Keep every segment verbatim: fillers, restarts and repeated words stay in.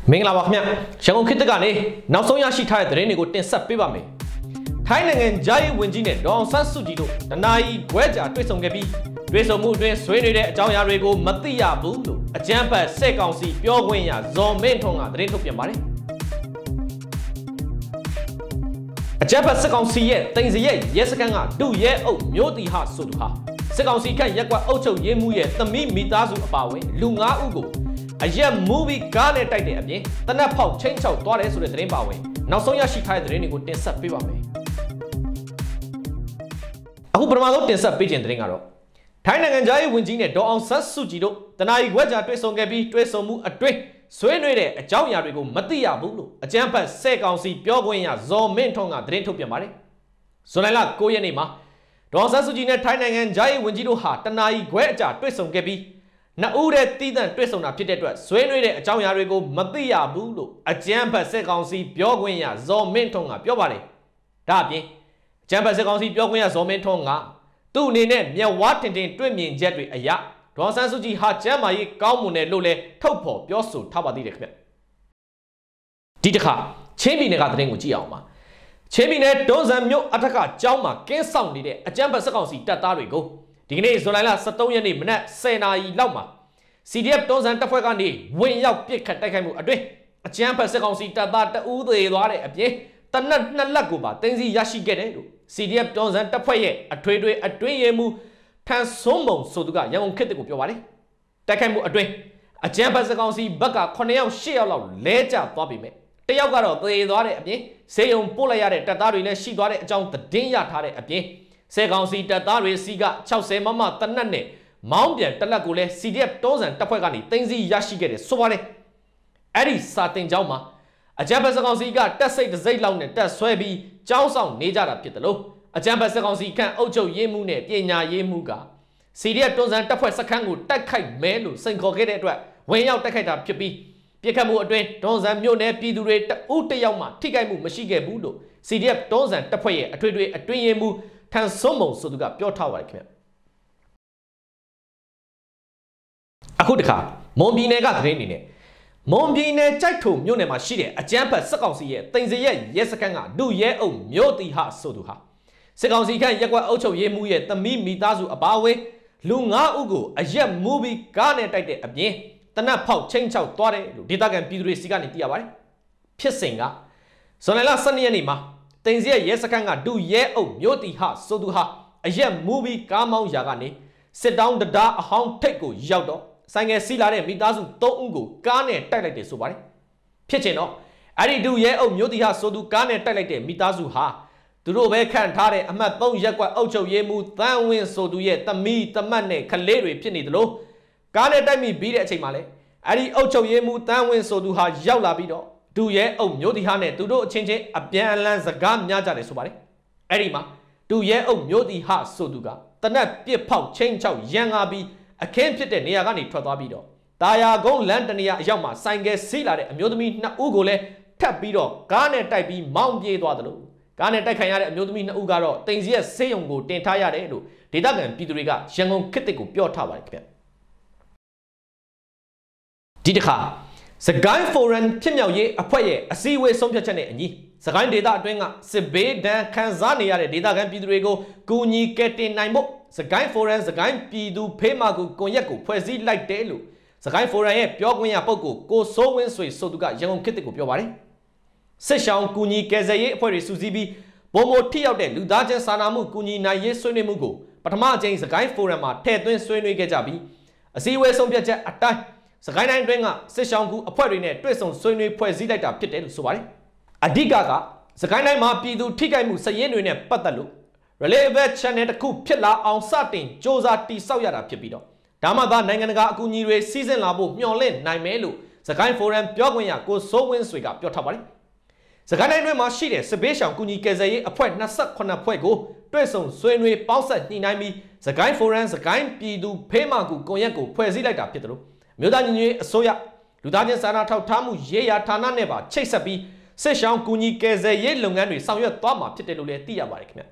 မင်္ဂလာပါခင်ဗျရန်ကုန်ခေတ်ကနေနောက်ဆုံးရရှိထားတဲ့သတင်းတွေကိုတင်ဆက်ပေးပါမယ်ထိုင်းနိုင်ငံဂျာယီဝင်ကြီးနဲ့ဒေါအောင်ဆန်းစုကြည်တို့တနာရီခွဲကြာတွေ့ဆုံခဲ့ပြီးတွေ့ဆုံမှုအတွင်းဆွေးနွေးတဲ့အကြောင်းအရာတွေကိုမသိရဘူးလို့အကြမ်းဖက်စစ်ကောင်စီပြောခွင့်ရဇော်မင်းထွန်းကသတင်းထုတ်ပြန်ပါတယ်အကြမ်းဖက်စစ်ကောင်စီရဲ့တင်စရဲ့ရဲစခန်းကဒုရဲအုပ်မျိုးတီဟာဆိုသူဟာစစ်ကောင်စီခန့်ရက်ကွက်အုပ်ချုပ်ရေးမှုရဲ့သမီးမိသားစုအပါအဝင်လူ၅ဦးကိုအရက်မူဗီကားနဲ့တိုက်တဲ့အပြင်တနက်ဖောက်ချင်းချောက်သွားတယ်ဆိုတဲ့သတင်းပါဝင်နောက်ဆုံးရရှိထားတဲ့သတင်းတွေကိုတင်ဆက်ပေးပါမယ်အခုပထမဆုံးတင်ဆက်ပေးခြင်းသတင်းကတော့ထိုင်းနိုင်ငံသားရေးဝန်ကြီးနဲ့ဒေါ်အောင်ဆန်းစုကြည်တို့တနာရီခွဲကြာတွေ့ဆုံခဲ့ပြီးတွေ့ဆုံမှုအတွင်းဆွေးနွေးတဲ့အကြောင်းအရာတွေကိုမသိရဘူးလို့အကြမ်းဖက်စစ်ကောင်စီပြောခွင့်ရဇော်မင်းထွန်းကသတင်းထုတ်ပြန်ပါတယ်ဇွန်လ၉ရက်နေ့မှာဒေါ်အောင်ဆန်းစုကြည်နဲ့ထိုင်းနိုင်ငံသားရေးဝန်ကြီးတို့ဟာတနာရီခွဲအကြာတွေ့ဆုံခဲ့ပြီးနှစ်ဦးတဲ့တီးသန့်တွေ့ဆုံတာဖြစ်တဲ့အတွက်ဆွေးနွေးတဲ့အကြောင်းအရာတွေကိုမသိရဘူးလို့အကြမ်းဖက်စစ်ကောင်စီပြောခွင့်ရဇော်မင်းထွန်းကပြောပါတယ်။ဒါအပြင်အကြမ်းဖက်စစ်ကောင်စီပြောခွင့်ရဇော်မင်းထွန်းကသူ့အနေနဲ့မျက်ဝါးတင်တင်တွေ့မြင်ချက်တွေအရဒေါ်ဆန်းစုကြည်ဟာကျမ်းမာရေးကောင်းမွန်တယ်လို့လည်းထုတ်ဖော်ပြောဆိုထားပါသေးတယ်ခင်ဗျ။ဒီတစ်ခါချင်းပြည်နယ်ကသတင်းကိုကြည့်အောင်ပါ။ချင်းပြည်နယ်တွန်းဇံမြို့အထက်ကကျောင်းမှာကင်းဆောင်နေတဲ့အကြမ်းဖက်စစ်ကောင်စီတပ်သားတွေကိုဒီကနေ့ဇွန်လ၁၃ရက်နေ့မနက်၁၀နာရီလောက်မှာ C D F တွန်းဇံတပ်ဖွဲ့ကနေဝင်ရောက်ပစ်ခတ်တိုက်ခိုက်မှုအတွင်းအကြမ်းဖက်စစ်ကောင်စီတပ်သားတဦးသေသွားတဲ့အပြင်တနက်နှစ်လက်ကိုပါတင်းစီရရှိခဲ့တယ်လို့ C D F တွန်းဇံတပ်ဖွဲ့ရဲ့အထွေထွေအတွင်းရေးမှူးထန်ဆုံးမုံဆိုသူကရန်ကုန်ခေတ်ကိုပြောပါတယ်တိုက်ခိုက်မှုအတွင်းအကြမ်းဖက်စစ်ကောင်စီဘက်က9ယောက်10ယောက်လောက်လဲကျသွားပြီမဲ့တယောက်ကတော့သေသွားတဲ့အပြင်ဆေးရုံပို့လိုက်ရတဲ့တပ်သားတွေလည်းရှိသွားတဲ့အကြောင်းသတင်းရထားတဲ့အပြင်စစ်ကောင်စီတပ်သားတွေစီက၆၀မမတနက်နဲ့မောင်းပြန်တက်လက်ကိုလည်း C D F တွန်းဇံတပ်ဖွဲ့ကနေတင်းစီရရှိခဲ့တယ်ဆိုပါတယ်အဲ့ဒီစာတင်ကျောင်းမှာအကြမ်းဖက်စစ်ကောင်စီကတက်စိတ်တစ်စိတ်လောက်နဲ့တက်ဆွဲပြီးကျောင်းဆောင်နေကြတာဖြစ်တယ်လို့အကြမ်းဖက်စစ်ကောင်စီခန့်အုပ်ချုပ်ရေးမှုနဲ့ပညာရေးမှုက C D F တွန်းဇံတပ်ဖွဲ့စခန်းကိုတိုက်ခိုက်မဲလို့စိန်ခေါ်ခဲ့တဲ့အတွက်ဝင်ရောက်တိုက်ခိုက်တာဖြစ်ပြီးပြစ်ခတ်မှုအတွင်းတွန်းဇံမြို့နယ်ပြည်သူတွေတဦးတယောက်မှထိခိုက်မှုမရှိခဲ့ဘူးလို့ C D F တွန်းဇံတပ်ဖွဲ့ရဲ့အထွေထွေအတွင်းရေးမှုထန်ဆုံးမုံဆိုသူကပြောထားပါတယ်ခင်ဗျအခုတခါမွန်ပြည်နယ်ကသတင်းအနေနဲ့မွန်ပြည်နယ်ကြိုက်ထုံမြို့နယ်မှာရှိတဲ့အကြမ်းဖက်စစ်ကောင်စီရဲ့တင်စရဲ့ရဲစခန်းကဒုရဲအုပ်မျိုးတီဟာဆိုသူဟာစစ်ကောင်စီခန့်ရက်ကွက်အုပ်ချုပ်ရေးမှုရဲ့သမီးမိသားစုအပါအဝင်လူ၅ဦးကိုအရက်မူဗီကားနဲ့တိုက်တဲ့အပြင်တနက်ဖောက်ချင်းချောက်သွားတယ်လို့ဒေသခံပြည်သူတွေစီကနေသိရပါတယ်ဖြစ်စဉ်ကဇွန်လ၁၂ရက်နေ့မှာတင်စရဲ့ရဲစခန်းကဒုရဲအုပ်မျိုးတီဟာဆိုသူဟာအရက်မူဗီကားမောင်းရာကနေစစ်တောင်းတရားအဟောင်းထိပ်ကိုရောက်တော့ဆိုင်ငယ်စီးလာတဲ့မိသားစု၃ဦးကိုကားနဲ့တိုက်လိုက်တယ်ဆိုပါတယ်ဖြစ်ချင်တော့အဲ့ဒီဒုရဲအုပ်မျိုးတီဟာဆိုသူကားနဲ့တိုက်လိုက်တဲ့မိသားစုဟာသူတို့ပဲခန့်ထားတဲ့အမှတ်၃ရက်ကွက်အုပ်ချုပ်ရေးမှုတန်းဝင်းဆိုသူရဲ့သမီးတမတ်နဲ့ကလေးတွေဖြစ်နေသလိုကားနဲ့တိုက်မိပြီးတဲ့အချိန်မှာလေအဲ့ဒီအုပ်ချုပ်ရေးမှုတန်းဝင်းဆိုသူဟာရောက်လာပြီးတော့ဒုရဲအုပ်မျိုးတီဟာနဲ့သူတို့အချင်းချင်းအပြန်အလှန်စကားများကြတယ်ဆိုပါတယ်အဲ့ဒီမှာဒုရဲအုပ်မျိုးတီဟာဆိုသူကတနက်ပစ်ဖောက်ချင်းချောက်ရန်ကားပြီးအခင်းဖြစ်တဲ့နေရာကနေထွက်သွားပြီးတော့တာယာကုန်းလမ်းတနေရာအရောက်မှာဆိုင်ကယ်စီးလာတဲ့အမျိုးသမီးနှစ်ဦးကိုလည်းထပ်ပြီးတော့ကားနဲ့တိုက်ပြီးမောင်းပြေးသွားတယ်လို့ကားနဲ့တိုက်ခံရတဲ့အမျိုးသမီးနှစ်ဦးကတော့တင်စီရဲ့ဆေးရုံကိုတင်ထားရတယ်လို့ဒေသခံပြည်သူတွေကရန်ကုန်ခေတ်သစ်ကိုပြောထားပါတယ်ခင်ဗျဒီတစ်ခါစကိုင်းဖိုရမ်ဖြစ်မြောက်ရေးအဖွဲ့ရဲ့အစည်းအဝေးဆုံးဖြတ်ချက်နဲ့အညီစကိုင်းဒေသအတွင်းကစစ်ဘေးဒဏ်ခံစားနေရတဲ့ဒေသခံပြည်သူတွေကိုကူညီကယ်တင်နိုင်ဖို့စကိုင်းဖိုရမ်စကိုင်းပြည်သူဖေးမာကူကွန်ရက်ကိုဖွဲ့စည်းလိုက်တယ်လို့စကိုင်းဖိုရမ်ရဲ့ပြောခွင့်ရပုဂ္ဂိုလ်ကိုစိုးဝင်းဆွေဆိုသူကရန်ကုန်ခေတ်သစ်ကိုပြောပါတယ်စစ်ရှောင်းကူညီကယ်ဆယ်ရေးအဖွဲ့တွေစုစည်းပြီးပုံမထိရောက်တဲ့လူသားချင်းစာနာမှုကူညီနိုင်ရေးဆွေးနွေးမှုကိုပထမအကြိမ်စကိုင်းဖိုရမ်မှာထည့်သွင်းဆွေးနွေးခဲ့ကြပြီးအစည်းအဝေးဆုံးဖြတ်ချက်အတိုင်းစကိုင်းတိုင်းအတွင်းကစစ်ရှောင်းကူအဖွဲ့တွေနဲ့တွေ့ဆုံဆွေးနွေးဖွဲ့စည်းလိုက်တာဖြစ်တယ်လို့ဆိုပါတယ်အဓိကကစကိုင်းတိုင်းမှာပြည်သူထိခိုက်မှုစည်ရင်းတွေနဲ့ပတ်သက်လို့ relevant channel တစ်ခုဖြစ်လာအောင်စတင်စ조사တိစောက်ရတာဖြစ်ပြီးတော့ဒါမှသာနိုင်ငံတကာအကူအညီတွေစီးဆင်းလာဖို့မျှော်လင့်နိုင်မယ်လို့စကိုင်းဖိုရမ်ပြောခွင့်ရကိုစိုးဝင်းဆွေကပြောထားပါတယ်စကိုင်းတိုင်းတွင်မှာရှိတဲ့စစ်ဘေးရှောင်ကူညီကယ်ဆယ်ရေးအဖွဲ့၂၈ဖွဲ့ကိုတွေ့ဆုံဆွေးနွေးပေါင်းဆက်ညှိနှိုင်းပြီးစကိုင်းဖိုရမ်စကိုင်းပြည်သူဖေးမာကူကွန်ရက်ကိုဖွဲ့စည်းလိုက်တာဖြစ်တယ်လို့မြို့သားညီညွတ်ရေးအစိုးရလူသားချင်းစာနာထောက်ထားမှုရေးရာဌာနနဲ့ပါချိတ်ဆက်ပြီးစစ်ရှောင်းကူညီကယ်ဆယ်ရေးလုပ်ငန်းတွေဆောင်ရွက်သွားမှာဖြစ်တယ်လို့လည်းသိရပါတယ်ခင်ဗျ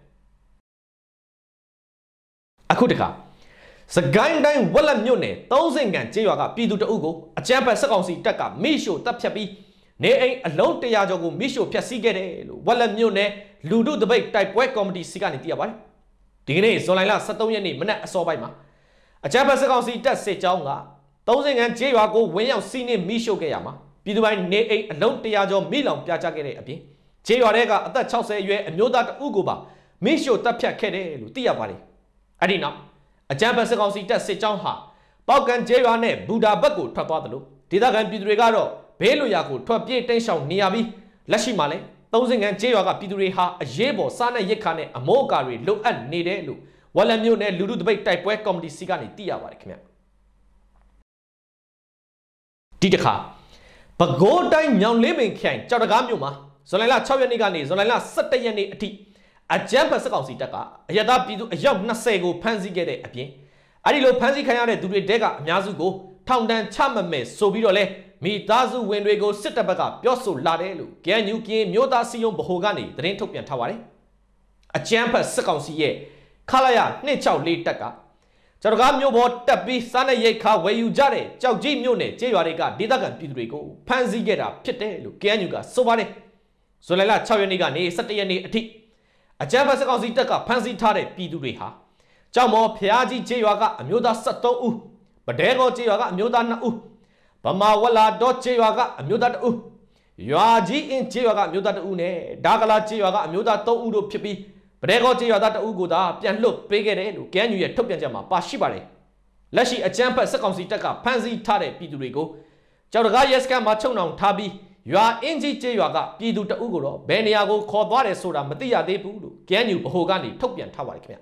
အခုတခါစကိုင်းတိုင်းဝက်လက်မြို့နယ်သုံးစင်ကန်ကျေးရွာကပြည်သူတအုပ်ကိုအကြမ်းဖက်စစ်ကောင်စီတပ်ကမိရှို့တပ်ဖြတ်ပြီးနေအိမ်အလုံးတရာကျော်ကိုမိရှို့ဖျက်ဆီးခဲ့တယ်လို့ဝက်လက်မြို့နယ်လူထုတပိတ်တိုက်ပွဲကော်မတီစီကနေသိရပါတယ်ဒီကနေ့ဇွန်လဆယ်သုံးရက်နေ့မနက်အစောပိုင်းမှာအကြမ်းဖက်စစ်ကောင်စီတပ်စစ်ကြောင်းကသုံးစင်ကန်ကျေးရွာကိုဝင်းရောက်စီးနှင်းမိရှို့ခဲ့ရမှာပြည်သူပိုင်းနေအိမ်အလုံးတရာကျော်မိလောင်ပြချခဲ့တဲ့အပြင်ကျေးရွာတွေကအသက်၆၀အရွယ်အမျိုးသားတဦးကိုပါမိရှို့တပ်ဖြတ်ခဲ့တယ်လို့သိရပါတယ်အဲ့ဒီနောက်အကြမ်းဖက်စစ်ကောင်စီတပ်စစ်ကြောင်းဟာပေါက်ကန်ကျေးရွာနဲ့ဘူဒါဘက်ကိုထွက်သွားတယ်လို့ဒေသခံပြည်သူတွေကတော့ဘေးလွရာကိုထွက်ပြေးတိမ်းရှောင်နေရပြီးလက်ရှိမှာလည်းသုံးစင်ကန်ကျေးရွာကပြည်သူတွေဟာအရေးပေါ်စားနဲ့ရိတ်ခါနဲ့အမိုးအကာတွေလိုအပ်နေတယ်လို့ဝက်လက်မြို့နယ်လူထုတပိတ်တိုက်ပွဲကော်မတီစီကနေသိရပါတယ်ခင်ဗျဒီတစ်ခါပဲခူးတိုင်းညောင်လေးပင်ခရိုင်ကြောက်တကားမြို့မှာဇွန်လ၆ရက်နေ့ကနေဇွန်လ၁၁ရက်နေ့အထိအကြမ်းဖက်စစ်ကောင်စီတပ်ကအရသာပြည်သူအယောက်၂၀ကိုဖမ်းဆီးခဲ့တဲ့အပြင်အဲ့ဒီလိုဖမ်းဆီးခံရတဲ့သူတွေတဲကအများစုကိုထောင်ဒဏ်ချမှတ်မယ်ဆိုပြီးတော့လဲမိသားစုဝင်တွေကိုစစ်တပ်ဘက်ကပြောဆိုလာတယ်လို့ K N U ကရင်မျိုးသားစီယုံဗဟိုကနေသတင်းထုတ်ပြန်ထားပါတယ်အကြမ်းဖက်စစ်ကောင်စီရဲ့ခလာရ၂၆၄တပ်ကကြောက်တကားမြို့ပေါ်တက်ပြီးစားနဲ့ရိတ်ခါဝယ်ယူကြတဲ့ကြောက်ကြီးမြို့နယ်ကျေးရွာတွေကဒေသခံပြည်သူတွေကိုဖမ်းဆီးခဲ့တာဖြစ်တယ်လို့ K N U ကဆိုပါတယ်ဇွန်လ၆ရက်နေ့ကနေ၁၁ရက်နေ့အထိအကြမ်းဖက်စစ်ကောင်စီတပ်ကဖမ်းဆီးထားတဲ့ပြည်သူတွေဟာကြောက်မော်ဖျားကြီးကျေးရွာကအမျိုးသား၁၃ဦးပဒဲကောကျေးရွာကအမျိုးသား၂ဦးဗမာဝလာတော့ကျေးရွာကအမျိုးသား၁ဦးရွာကြီးအင်းကျေးရွာကအမျိုးသား၁ဦးနဲ့ဒါကလာကျေးရွာကအမျိုးသား၃ဦးတို့ဖြစ်ပြီးပဒဲကောကျေးရွာသား၁ဦးကိုသာပြန်လွတ်ပေးခဲ့တယ်လို့ K N U ရဲ့ထုတ်ပြန်ချက်မှာပါရှိပါတယ်လက်ရှိအကြမ်းဖက်စစ်ကောင်စီတပ်ကဖမ်းဆီးထားတဲ့ပြည်သူတွေကိုကြောက်တကားရဲစခန်းမှာချုပ်နှောင်ထားပြီးရွာအင်းကြီးကျေးရွာကပြည်သူတအုပ်ကိုတော့ဘယ်နေရာကိုခေါ်သွားတယ်ဆိုတာမသိရသေးဘူးလို့ K N U ဗဟိုကနေထုတ်ပြန်ထားပါတယ်ခင်ဗျ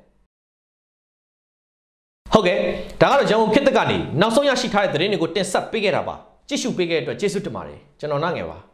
ဟုတ်ကဲ့ဒါကတော့ရန်ကုန်ခေတ်သစ်ကနေနောက်ဆုံးရရှိထားတဲ့သတင်းတွေကိုတင်ဆက်ပေးခဲ့တာပါကြည့်ရှုပေးခဲ့တဲ့အတွက်ကျေးဇူးတင်ပါတယ်ကျွန်တော်နားငယ်ပါ